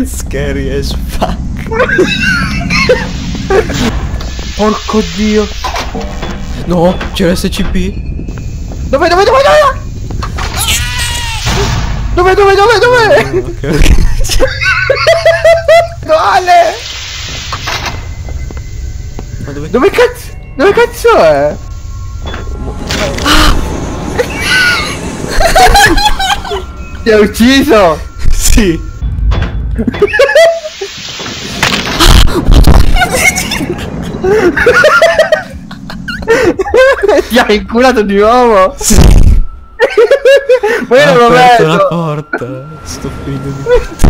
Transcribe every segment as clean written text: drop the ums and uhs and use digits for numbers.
Scary as fuck. Porco dio. No, c'era SCP. Dove? Dove? Ok, ok. Ale! Ma dove? Dove cazzo è? Ti ha ucciso? Sì. Ti ha inculato di nuovo? Sì. Ma io non lo aperto la vedo. porta. Sto figlio di...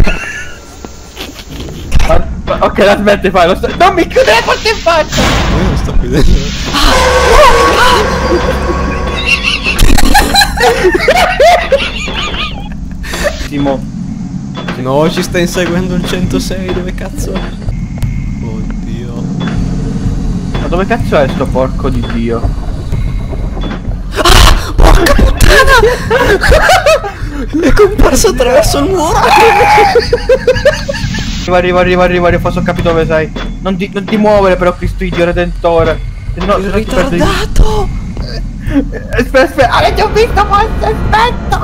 Ok, la smette di farlo. Non mi chiudere la porta in faccia! Io non sto chiudendo. Timo. No, ci sta inseguendo il 106. Dove cazzo è? Oddio. Ma dove cazzo è sto porco di dio? Porca puttana! È comparso attraverso il muro. Arriva, forse ho capito dove sei. Non ti muovere però, Cristo Dio Redentore. No, Il ritardato! Aspetta, Ale, ti ho visto, aspetta!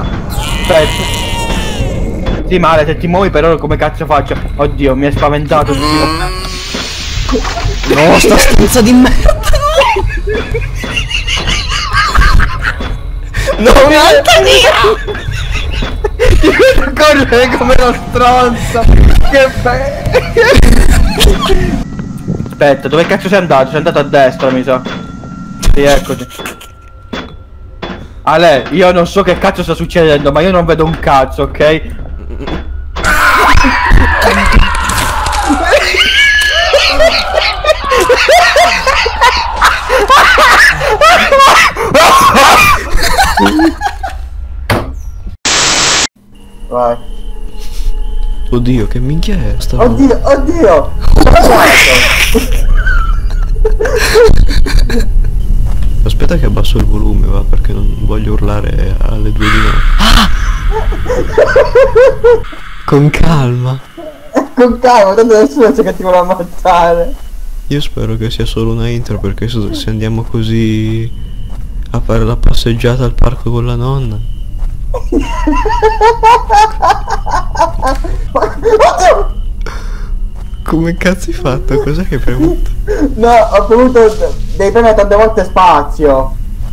Sì, ma Ale, se ti muovi però come cazzo faccio? Oddio, mi è spaventato, Dio. No, sta stanza di merda! No, mi allontania! Ti vedo correre come lo stronzo! Che bello! Aspetta, dove cazzo sei andato? Sei andato a destra, mi sa. Sì, eccoci. Ale, io non so che cazzo sta succedendo, ma io non vedo un cazzo, ok? Vai. Oddio, che minchia è sta? Oddio! Aspetta che abbasso il volume, va, perché non voglio urlare alle 2 di notte. Ah! Con calma. Con calma, tanto nessuno c'è che ti vuole ammazzare. Io spero che sia solo una intro, perché se andiamo così a fare la passeggiata al parco con la nonna. Come cazzo hai fatto? Cos'è che hai premuto? No, ho premuto. Devi premere tante volte spazio.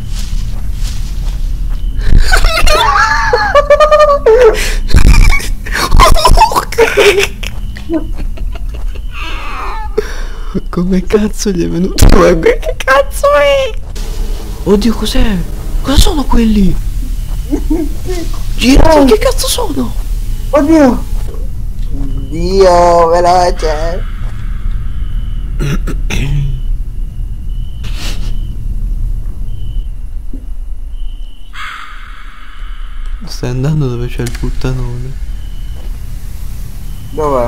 Come cazzo gli è venuto? Ma che cazzo è? Oddio, cos'è? Cosa sono quelli? Girati, che cazzo sono? Oddio! Dio, veloce! Stai andando dove c'è il puttanone. Dov'è?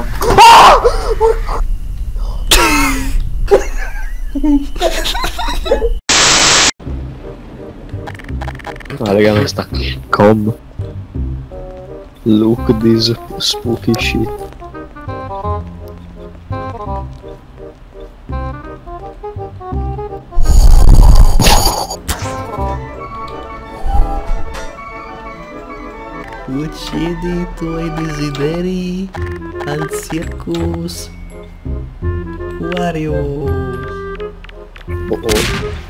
Ah raga, non sta com. Look this spooky shit. Uccidi i tuoi desideri al circus Warriors. Oh oh.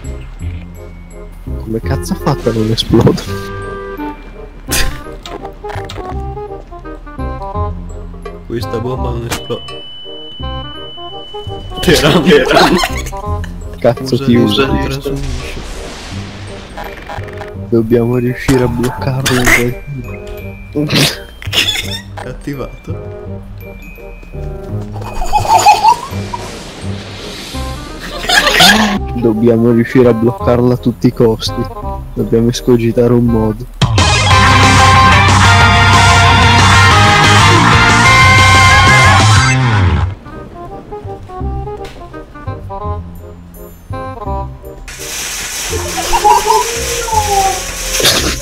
Come cazzo ha fatto a non esplodere? Questa bomba non esplode. Cazzo ti usa? Dobbiamo riuscire a bloccarlo in Attivato. Dobbiamo riuscire a bloccarla a tutti i costi. Dobbiamo escogitare un modo.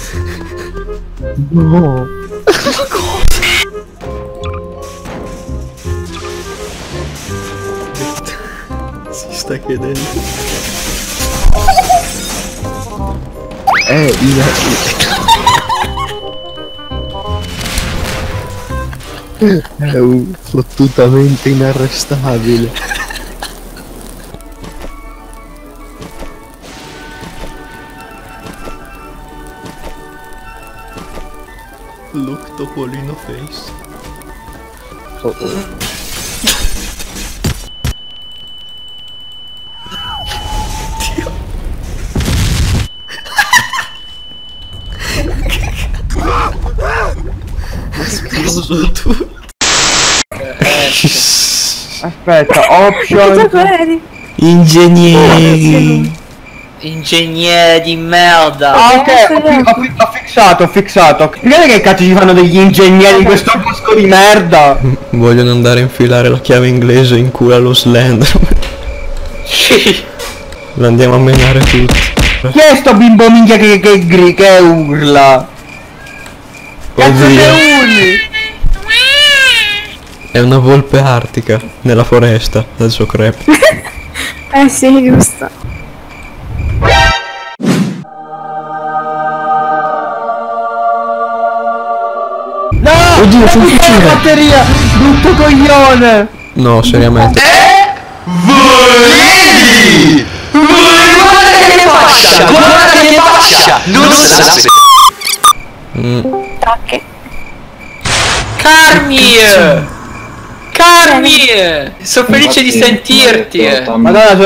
No. sta chiedendo? È un fottutamente inarrestabile. Look Topolino face. Oh, oh. Esploso tu. Aspetta, option. Ingegneri. Ingegnere di merda. Ah, ok, ho fissato. Guarda che cazzo ci fanno degli ingegneri in questo bosco di merda. Vogliono andare a infilare la chiave inglese in culo allo Slenderman. Lo andiamo a menare tutti. Chi è sto bimbo minchia che urla? Cazzo Oddio. che urli? È una volpe artica nella foresta del suo crepe. Sì, giusto. No! Oddio, sono la fucile. batteria! Brutto coglione! No, seriamente. Guarda che faccia! Non sa. Tacche. Carmi! Sono felice di sentirti. Madonna,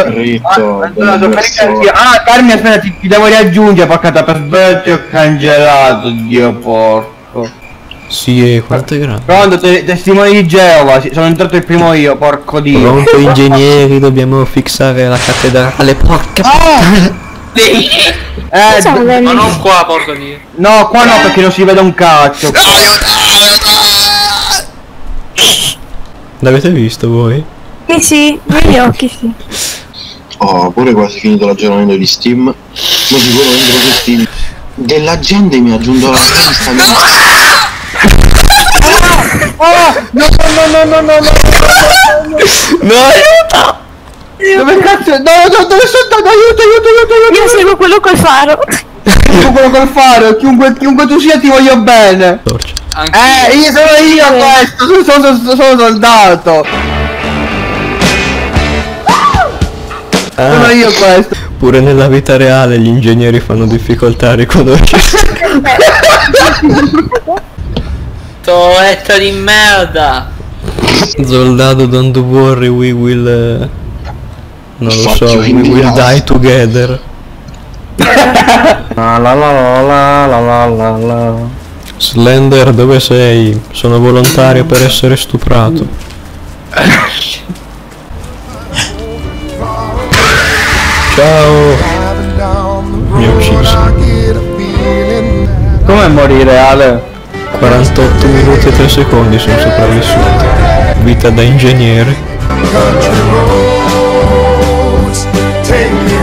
Carmi, aspetta, ti devo riaggiungere, porca per sbaglio ti ho cancellato, Dio porco. Sì, quanto è grande. Pronto, testimone di Geova, sono entrato il primo io, porco Dio. Pronto ingegneri, dobbiamo fissare la cattedrale, porca Ma non qua, porco Dio. No, qua no, perché non si vede un cazzo. L'avete visto voi? Sì, negli occhi sì. Ho pure quasi finito l'aggiornamento di Steam. Ma sicuro entro su Steam. Della gente mi ha aggiunto la lista. No, aiuto! Dove cazzo? No, dove sono andato? Aiuto! Io seguo quello col faro. Io quello col faro, chiunque tu sia ti voglio bene. Torcia. Io sono questo, sono soldato. Sono io questo. Pure nella vita reale gli ingegneri fanno difficoltà a riconoscersi. Toretta di merda. Soldado, don't worry, we will... non lo so, we will die together. Slender, dove sei? Sono volontario per essere stuprato. Ciao! Mi ha ucciso. Come morire, Ale? 48 minuti e 3 secondi sono sopravvissuto. Vita da ingegnere. Take me